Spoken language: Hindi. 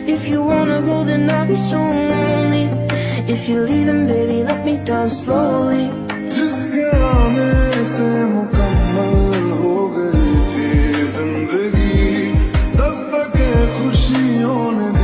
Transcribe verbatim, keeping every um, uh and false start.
If you wanna go, then I'll be so lonely. If you're leaving, baby, let me down slowly. जिसके आने से मुकम्मल हो गई थी जिंदगी, दस्तके खुशियों ने